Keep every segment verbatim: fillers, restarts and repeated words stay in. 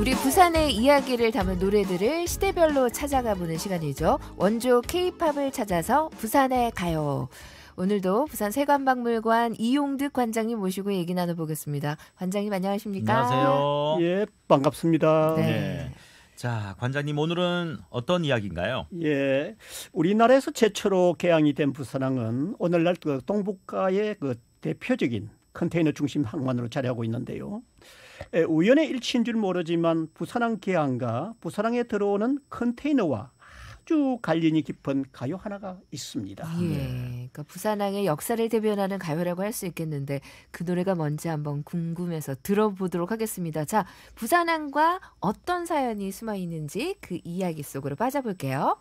우리 부산의 이야기를 담은 노래들을 시대별로 찾아가 보는 시간이죠. 원조 K-팝을 찾아서 부산에 가요. 오늘도 부산 세관박물관 이용득 관장님 모시고 얘기 나눠보겠습니다. 관장님 안녕하십니까? 안녕하세요. 예, 반갑습니다. 네. 네. 자, 관장님 오늘은 어떤 이야기인가요? 예, 우리나라에서 최초로 개항이 된 부산항은 오늘날 그 동북가의 그 대표적인 컨테이너 중심 항만으로 자리하고 있는데요. 예, 우연의 일치인 줄 모르지만 부산항 개항과 부산항에 들어오는 컨테이너와 아주 관련이 깊은 가요 하나가 있습니다. 예, 그러니까 부산항의 역사를 대변하는 가요라고 할 수 있겠는데 그 노래가 뭔지 한번 궁금해서 들어보도록 하겠습니다. 자, 부산항과 어떤 사연이 숨어 있는지 그 이야기 속으로 빠져볼게요.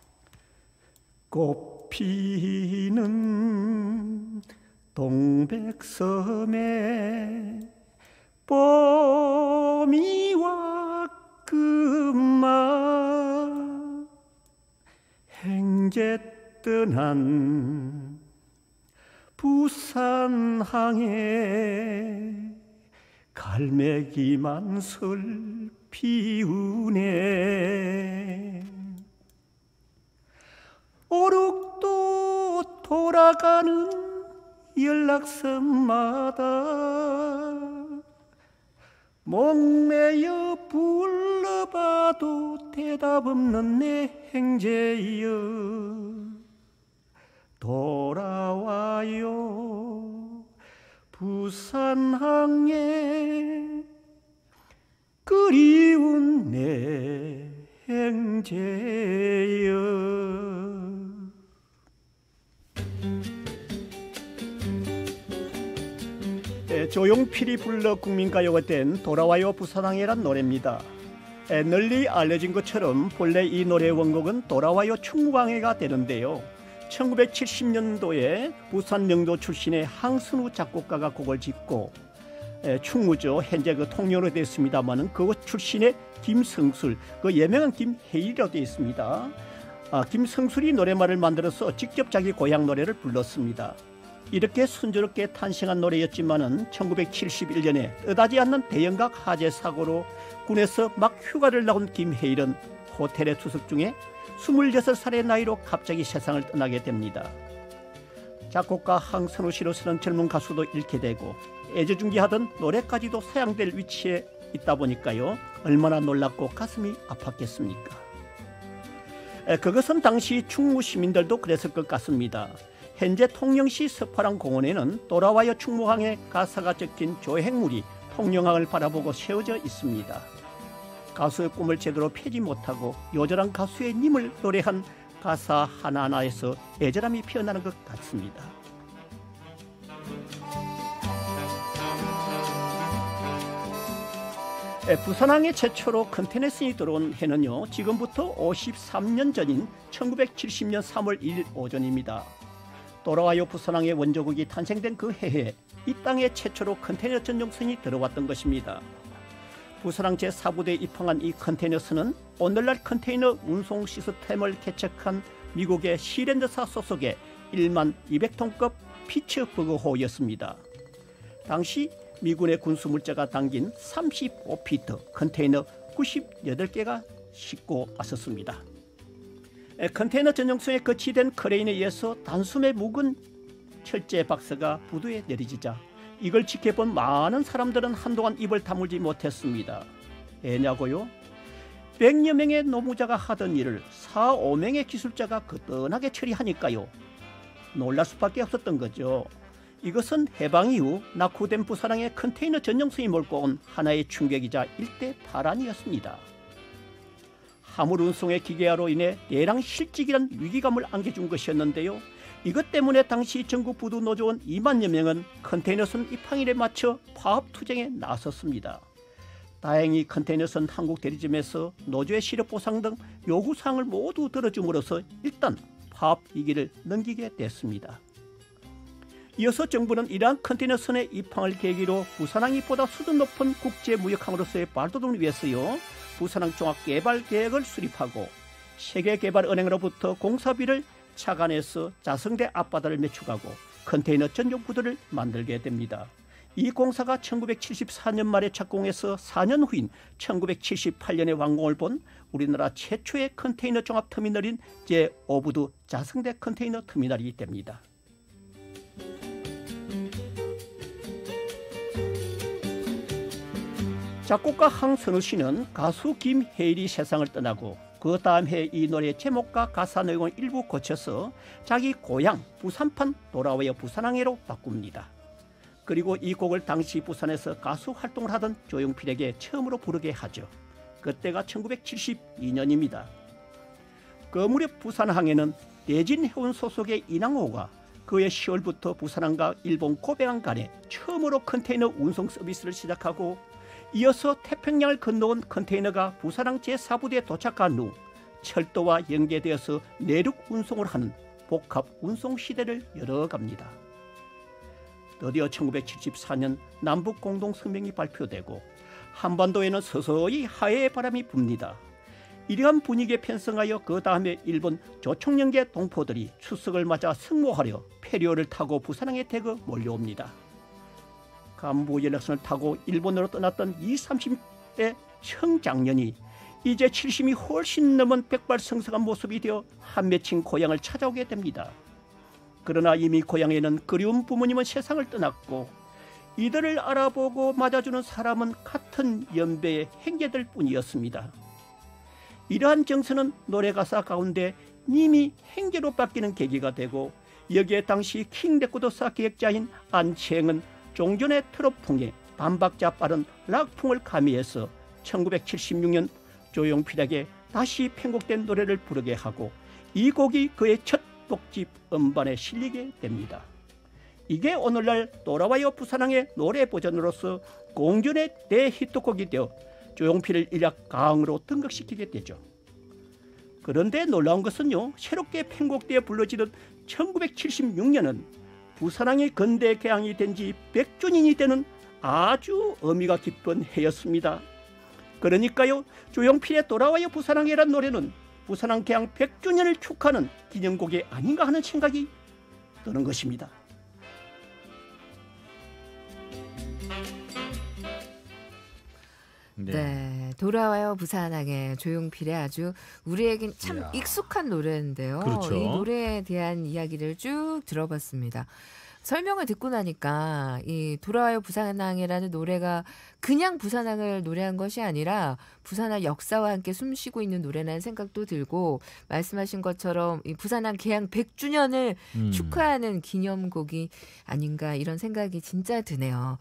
꽃피는 동백섬에 봄이 왔구만 행제 떠난 부산항에 갈매기만 슬 피우네 오륙도 돌아가는 연락선마다 목매여 불러봐도 대답 없는 내 행제여 돌아와요 부산항에 그리운 내 행제여. 조용필이 불러 국민가요가 된 돌아와요 부산항이란 노래입니다. 에, 널리 알려진 것처럼 본래 이 노래의 원곡은 돌아와요 충무강해가 되는데요. 천구백칠십 년도에 부산 영도 출신의 항순우 작곡가가 곡을 짓고 에, 충무죠. 현재 그 통영으로 되어 있습니다만은 그곳 출신의 김성술, 그 예명은 김혜일이라고 되어 있습니다. 아, 김성술이 노래말을 만들어서 직접 자기 고향 노래를 불렀습니다. 이렇게 순조롭게 탄생한 노래였지만은 천구백칠십일 년에 뜻하지 않는 대형각 화재 사고로 군에서 막 휴가를 나온 김혜일은 호텔에 투숙 중에 스물여섯 살의 나이로 갑자기 세상을 떠나게 됩니다. 작곡가 항선우 씨로서는 젊은 가수도 잃게 되고 애지중지하던 노래까지도 사양될 위치에 있다 보니까요. 얼마나 놀랍고 가슴이 아팠겠습니까? 에, 그것은 당시 충무 시민들도 그랬을 것 같습니다. 현재 통영시 서파랑 공원에는 돌아와요 충무항의 가사가 적힌 조형물이 통영항을 바라보고 세워져 있습니다. 가수의 꿈을 제대로 펴지 못하고 요절한 가수의 님을 노래한 가사 하나하나에서 애절함이 피어나는 것 같습니다. 부산항에 최초로 컨테이너선이 들어온 해는요, 지금부터 오십삼 년 전인 천구백칠십 년 삼월 일일 오전입니다. 돌아와요 부산항의 원조국이 탄생된 그 해에 이 땅에 최초로 컨테이너 전용선이 들어왔던 것입니다. 부산항 제사 부대에 입항한 이 컨테이너선은 오늘날 컨테이너 운송 시스템을 개척한 미국의 시랜드사 소속의 만 이백 톤급 피츠버그호였습니다. 당시 미군의 군수물자가 담긴 삼십오 피트 컨테이너 구십여덟 개가 싣고 왔었습니다. 컨테이너 전용선에 거치된 크레인에 의해서 단숨에 묵은 철제 박스가 부두에 내리지자 이걸 지켜본 많은 사람들은 한동안 입을 다물지 못했습니다. 왜냐고요? 백여 명의 노무자가 하던 일을 사, 오 명의 기술자가 거뜬하게 처리하니까요. 놀랄 수밖에 없었던 거죠. 이것은 해방 이후 낙후된 부산항의 컨테이너 전용선이 몰고 온 하나의 충격이자 일대 파란이었습니다. 화물 운송의 기계화로 인해 대량 실직이란 위기감을 안겨준 것이었는데요. 이것 때문에 당시 전국 부두 노조원 이만여 명은 컨테이너선 입항일에 맞춰 파업 투쟁에 나섰습니다. 다행히 컨테이너선 한국 대리점에서 노조의 실업 보상 등 요구사항을 모두 들어줌으로써 일단 파업 위기를 넘기게 됐습니다. 이어서 정부는 이러한 컨테이너선의 입항을 계기로 부산항이 보다 수준 높은 국제무역항으로서의 발돋움을 위해서요. 부산항 종합개발계획을 수립하고 세계개발은행으로부터 공사비를 착안해서 자성대 앞바다를 매축하고 컨테이너 전용 부두를 만들게 됩니다. 이 공사가 천구백칠십사 년 말에 착공해서 사 년 후인 천구백칠십팔 년에 완공을 본 우리나라 최초의 컨테이너 종합터미널인 제오부두 자성대 컨테이너 터미널이 됩니다. 작곡가 황선우 씨는 가수 김혜일이 세상을 떠나고 그 다음 해 이 노래 제목과 가사 내용을 일부 고쳐서 자기 고향 부산판 돌아와요 부산항해로 바꿉니다. 그리고 이 곡을 당시 부산에서 가수 활동을 하던 조용필에게 처음으로 부르게 하죠. 그때가 천구백칠십이 년입니다. 그 무렵 부산항에는 대진해운 소속의 인왕호가 그해 시월부터 부산항과 일본 고베항 간에 처음으로 컨테이너 운송 서비스를 시작하고 이어서 태평양을 건너온 컨테이너가 부산항 제사 부대에 도착한 후 철도와 연계되어서 내륙 운송을 하는 복합 운송 시대를 열어갑니다. 드디어 천구백칠십사 년 남북 공동성명이 발표되고 한반도에는 서서히 하해의 바람이 붑니다. 이러한 분위기에 편성하여 그 다음에 일본 조총련계 동포들이 추석을 맞아 승모하려 페리오를 타고 부산항에 대거 몰려옵니다. 간부 연락선을 타고 일본으로 떠났던 이십, 삼십 대 청장년이 이제 칠십이 훨씬 넘은 백발성성한 모습이 되어 한 맺힌 고향을 찾아오게 됩니다. 그러나 이미 고향에는 그리운 부모님은 세상을 떠났고 이들을 알아보고 맞아주는 사람은 같은 연배의 형제들 뿐이었습니다. 이러한 정서는 노래 가사 가운데 님이 형제로 바뀌는 계기가 되고 여기에 당시 킹레코드사 기획자인 안치행은 종전의 트로풍에 반박자 빠른 락풍을 가미해서 천구백칠십육 년 조용필에게 다시 편곡된 노래를 부르게 하고 이 곡이 그의 첫 독집 음반에 실리게 됩니다. 이게 오늘날 돌아와요 부산항의 노래 버전으로서 공전의 대히트곡이 되어 조용필을 일약 가왕으로 등극시키게 되죠. 그런데 놀라운 것은요, 새롭게 편곡되어 불러지던 천구백칠십육 년은 부산항이 건대 개항이 된 지 백 주년이 되는 아주 의미가 깊은 해였습니다. 그러니까요, 조용필의 돌아와요 부산항이라는 노래는 부산항 개항 백 주년을 축하하는 기념곡이 아닌가 하는 생각이 드는 것입니다. 네. 네, 돌아와요 부산항에 조용필의 아주 우리에겐 참 이야. 익숙한 노래인데요. 그렇죠. 이 노래에 대한 이야기를 쭉 들어봤습니다. 설명을 듣고 나니까 이 돌아와요 부산항이라는 노래가 그냥 부산항을 노래한 것이 아니라 부산항 역사와 함께 숨쉬고 있는 노래라는 생각도 들고, 말씀하신 것처럼 이 부산항 개항 백 주년을 음. 축하하는 기념곡이 아닌가 이런 생각이 진짜 드네요.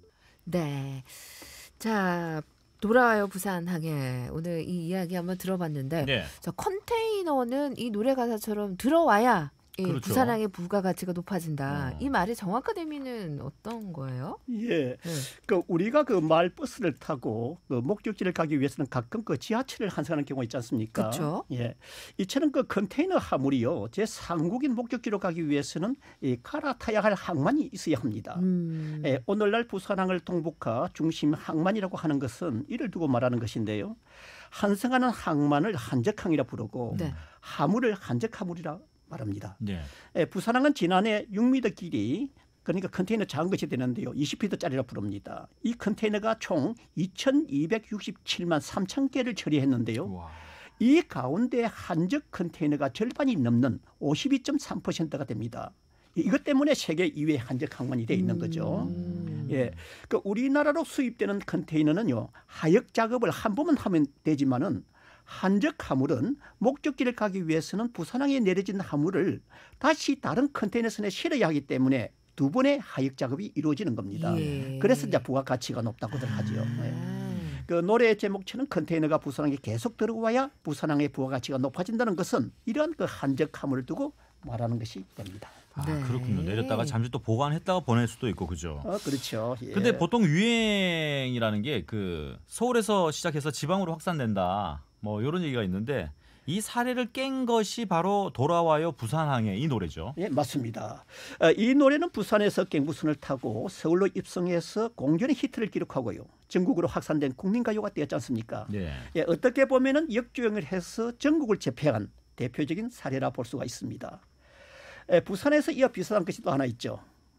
네, 자 돌아와요 부산항에 오늘 이 이야기 한번 들어봤는데, 네. 저 컨테이너는 이 노래 가사처럼 들어와야 이 그렇죠. 부산항의 부가가치가 높아진다. 어. 이 말의 정확한 의미는 어떤 거예요? 예, 네. 그 우리가 그 마을 버스를 타고 그 목적지를 가기 위해서는 가끔 그 지하철을 환승하는 경우가 있지 않습니까? 그렇죠. 예, 이처럼 그 컨테이너 화물이요, 제 상국인 목적지로 가기 위해서는 이 갈아타야 할 항만이 있어야 합니다. 음. 예, 오늘날 부산항을 동북하 중심 항만이라고 하는 것은 이를 두고 말하는 것인데요. 환승하는 항만을 한적항이라 부르고 네. 화물을 한적화물이라 말합니다. 네. 예, 부산항은 지난해 육 미터 길이, 그러니까 컨테이너 작은 것이 되는데요, 이십 피트짜리라 부릅니다. 이 컨테이너가 총 이천이백육십칠만 삼천 개를 처리했는데요. 우와. 이 가운데 한적 컨테이너가 절반이 넘는 오십이 점 삼 퍼센트가 됩니다. 이것 때문에 세계 이 위의 한적 항만이 되어 있는 거죠. 음. 예, 그 우리나라로 수입되는 컨테이너는요, 하역 작업을 한 번만 하면 되지만은 한적 화물은 목적지를 가기 위해서는 부산항에 내려진 화물을 다시 다른 컨테이너선에 실어야 하기 때문에 두 번의 하역 작업이 이루어지는 겁니다. 예. 그래서 이제 부가가치가 높다고들 하죠. 예. 아. 그 노래의 제목처럼 컨테이너가 부산항에 계속 들어와야 부산항의 부가가치가 높아진다는 것은 이러한 그 한적 화물을 두고 말하는 것이 됩니다. 아, 네. 그렇군요. 내렸다가 잠시 또 보관했다가 보낼 수도 있고, 그죠? 어, 그렇죠. 예. 근데 보통 유행이라는 게 그 서울에서 시작해서 지방으로 확산된다, 뭐 이런 얘기가 있는데, 이 사례를 깬 것이 바로 돌아와요 부산항의 이 노래죠. 예, 맞습니다. 어, 이 노래는 부산에서 갱부선을 타고 서울로 입성해서 공전의 히트를 기록하고요, 전국으로 확산된 국민가요가 되었지 않습니까? 네. 예, 어떻게 보면은 역주행을 해서 전국을 제패한 대표적인 사례라 볼 수가 있습니다. 에, 부산에서 이어 비슷한 것이 또 하나 있죠.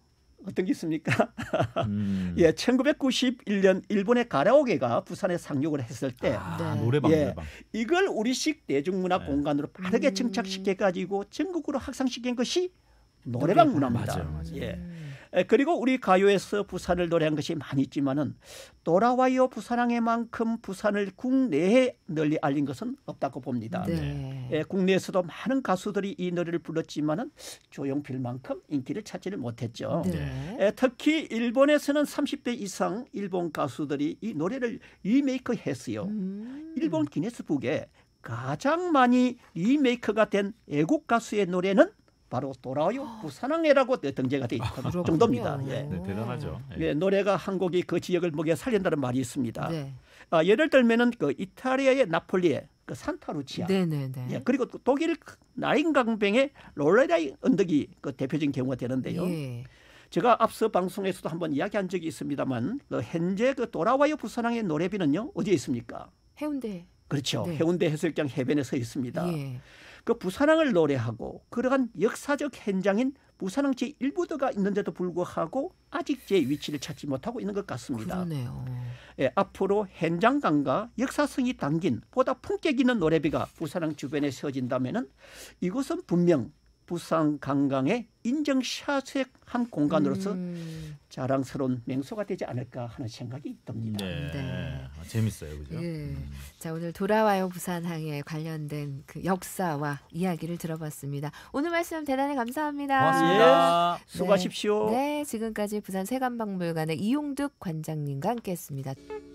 어떤 게 있습니까? 음. 예, 천구백구십일 년 일본의 가라오케가 부산에 상륙을 했을 때 아, 네. 노래방 예, 노래방. 이걸 우리식 대중문화 네. 공간으로 빠르게 음. 정착시켜 가지고 전국으로 확산시킨 것이 노래방 문화입니다. 맞아요, 맞아요. 예. 음. 에, 그리고 우리 가요에서 부산을 노래한 것이 많이 있지만은 돌아와요 부산항에만큼 부산을 국내에 널리 알린 것은 없다고 봅니다. 네. 예, 국내에서도 많은 가수들이 이 노래를 불렀지만은 조용필만큼 인기를 찾지를 못했죠. 네. 에, 특히 일본에서는 삼십 대 이상 일본 가수들이 이 노래를 리메이크했어요. 음. 일본 기네스북에 가장 많이 리메이크가 된 애국 가수의 노래는 바로 돌아와요 부산항해라고 등재가 돼 있는 그렇군요. 정도입니다. 예. 네, 대단하죠. 예. 예, 노래가 한 곡이 그 지역을 먹여 살린다는 말이 있습니다. 네. 아, 예를 들면은 그 이탈리아의 나폴리의 그 산타루치아, 네네네. 예, 그리고 또 독일 라인강뱅의 롤레라이 언덕이 그 대표적인 경우가 되는데요. 예. 제가 앞서 방송에서도 한번 이야기한 적이 있습니다만 그 현재 그 돌아와요 부산항의 노래비는요 어디에 있습니까? 해운대. 그렇죠. 네. 해운대 해수욕장 해변에 서 있습니다. 예. 그 부산항을 노래하고 그러한 역사적 현장인 부산항 제일 부도가 있는데도 불구하고 아직 제 위치를 찾지 못하고 있는 것 같습니다. 그러네요. 예, 앞으로 현장감과 역사성이 담긴 보다 품격 있는 노래비가 부산항 주변에 세워진다면은 이곳은 분명 부산 관광의 인정샷한 공간으로서 음. 자랑스러운 명소가 되지 않을까 하는 생각이 듭니다. 네. 네. 아, 재밌어요, 그죠? 예. 자, 오늘 돌아와요 부산항에 관련된 그 역사와 이야기를 들어봤습니다. 오늘 말씀 대단히 감사합니다. 고맙습니다. 수고하십시오. 네, 지금까지 부산 세관박물관의 이용득 관장님과 함께했습니다.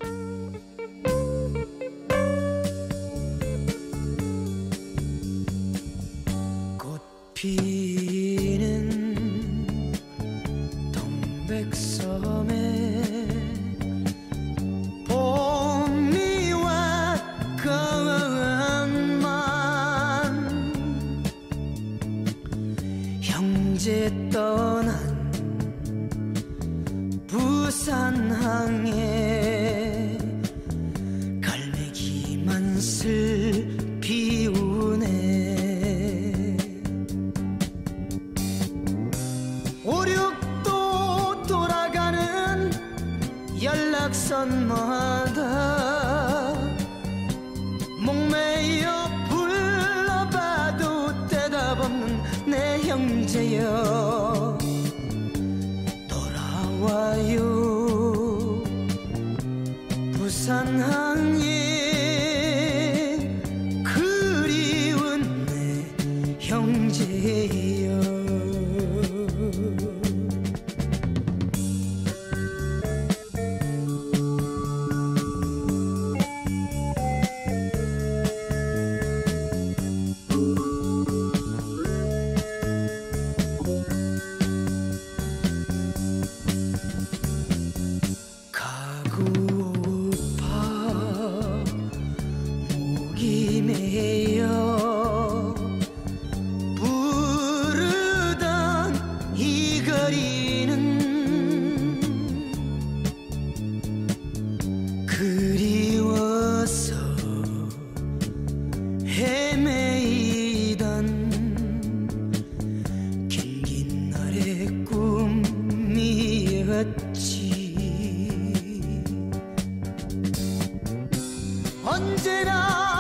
피는 동백섬에 봄이와 것만 형제 떠난 부산항에 갈매기만 슬 피우네. 오륙도 돌아가는 연락선마다 목매여 불러봐도 대답 없는 내 형제여 돌아와요 부산항에 그리운 내 형제여. 가고파 목이 메여 부르던 이 거리는 그리워서 헤매이던 긴긴 날의 꿈이었지. 언제나